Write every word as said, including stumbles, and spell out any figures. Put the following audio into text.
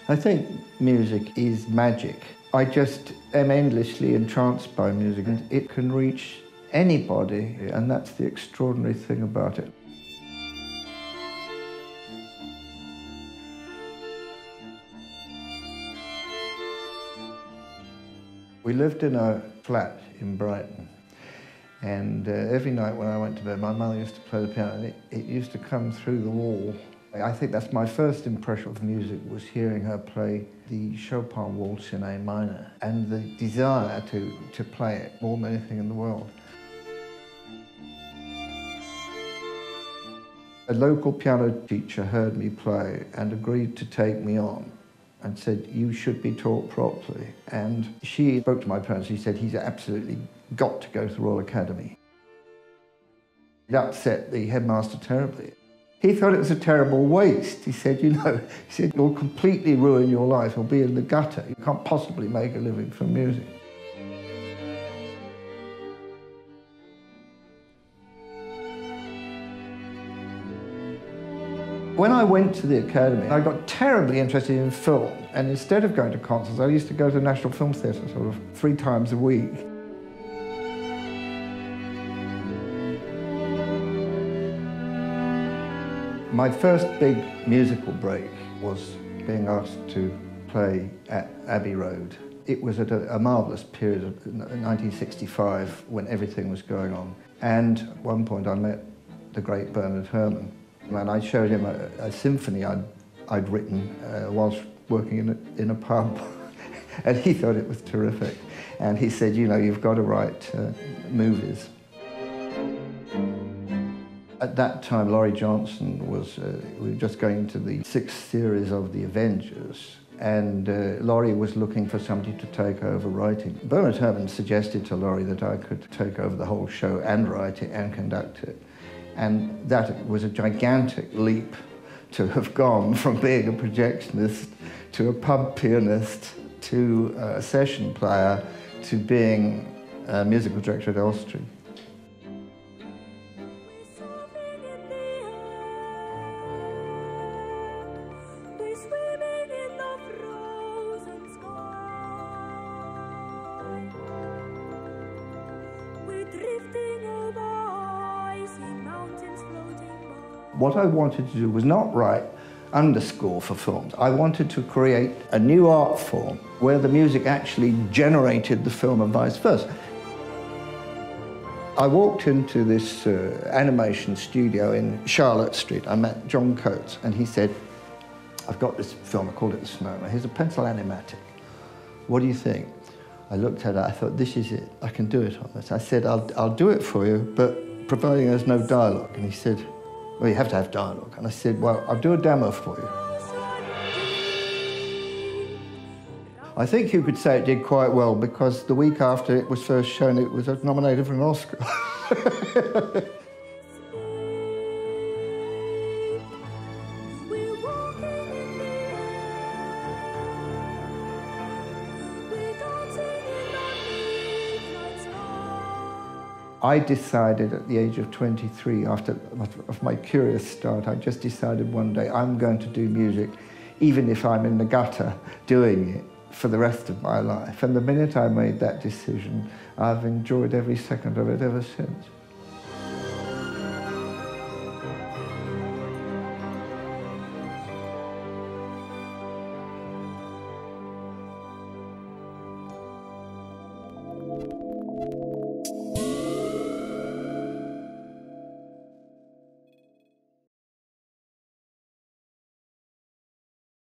I think music is magic. I just am endlessly entranced by music, and it can reach anybody, and that's the extraordinary thing about it. We lived in a flat in Brighton, and uh, every night when I went to bed, my mother used to play the piano, and it, it used to come through the wall. I think that's my first impression of music, was hearing her play the Chopin Waltz in A minor, and the desire to, to play it more than anything in the world. A local piano teacher heard me play and agreed to take me on, and said, you should be taught properly. And she spoke to my parents. She said, he's absolutely got to go to the Royal Academy. It upset the headmaster terribly. He thought it was a terrible waste. He said, you know, he said, you'll completely ruin your life. You'll be in the gutter. You can't possibly make a living from music. When I went to the Academy, I got terribly interested in film, and instead of going to concerts, I used to go to the National Film Theatre sort of three times a week. My first big musical break was being asked to play at Abbey Road. It was at a, a marvellous period of nineteen sixty-five when everything was going on. And at one point I met the great Bernard Herrmann. And I showed him a, a symphony I'd, I'd written uh, whilst working in a, in a pub. And he thought it was terrific. And he said, you know, you've got to write uh, movies. At that time, Laurie Johnson was, uh, we were just going to the sixth series of The Avengers, and uh, Laurie was looking for somebody to take over writing. Bernard Herrmann suggested to Laurie that I could take over the whole show and write it and conduct it. And that was a gigantic leap to have gone from being a projectionist to a pub pianist to a session player to being a musical director at Elstree. What I wanted to do was not write underscore for films. I wanted to create a new art form where the music actually generated the film and vice versa. I walked into this uh, animation studio in Charlotte Street. I met John Coates, and he said, I've got this film, I called it The Snowman. Here's a pencil animatic. What do you think? I looked at it, I thought, this is it. I can do it on this. I said, I'll, I'll do it for you, but providing there's no dialogue. And he said, well, you have to have dialogue. And I said, well, I'll do a demo for you. I think you could say it did quite well, because the week after it was first shown, it was nominated for an Oscar. I decided at the age of twenty-three, after of my curious start, I just decided one day I'm going to do music, even if I'm in the gutter doing it, for the rest of my life. And the minute I made that decision, I've enjoyed every second of it ever since.